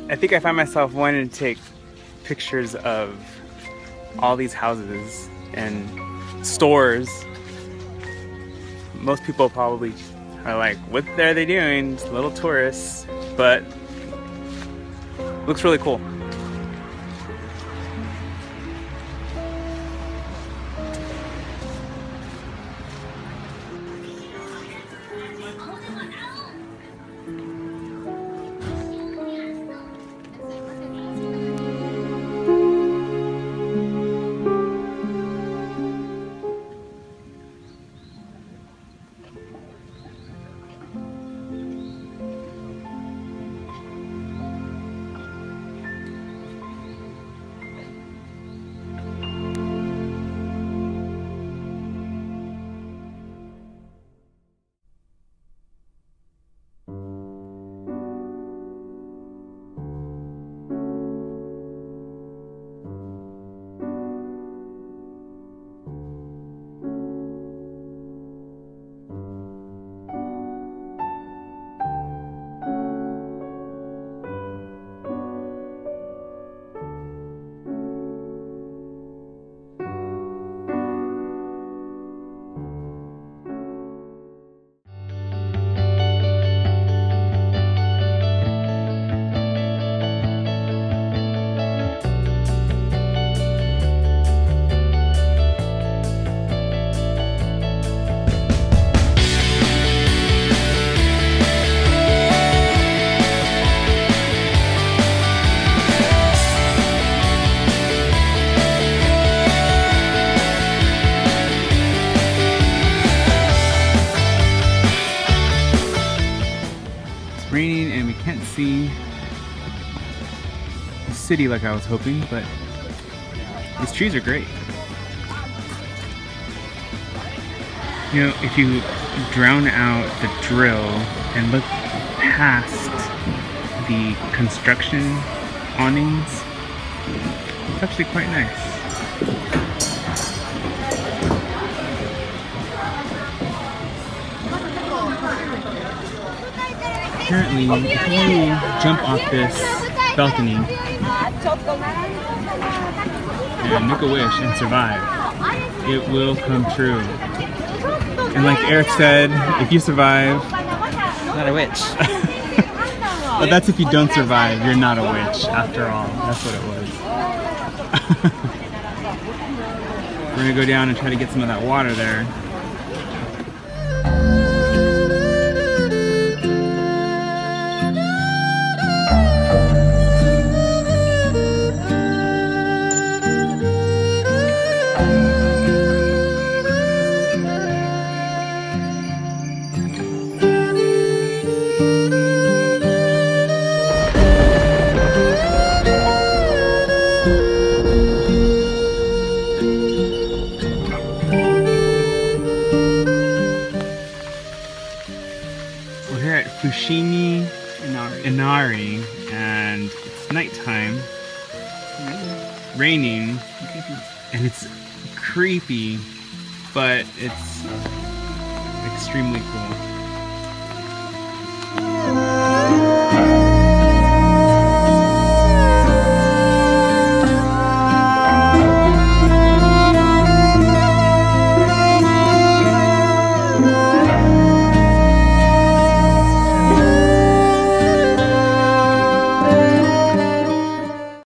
I think I find myself wanting to take pictures of all these houses and stores. Most people probably are like, what are they doing? Just little tourists, but looks really cool. Raining and we can't see the city like I was hoping, but these trees are great. You know, if you drown out the drill and look past the construction awnings, it's actually quite nice. Apparently, if you jump off this balcony and make a wish and survive, it will come true. And like Eric said, if you survive, not a witch. But that's if you don't survive, you're not a witch after all. That's what it was. We're gonna go down and try to get some of that water there. Fushimi-Inark, and it's nighttime, raining, and it's creepy, but it's extremely cool.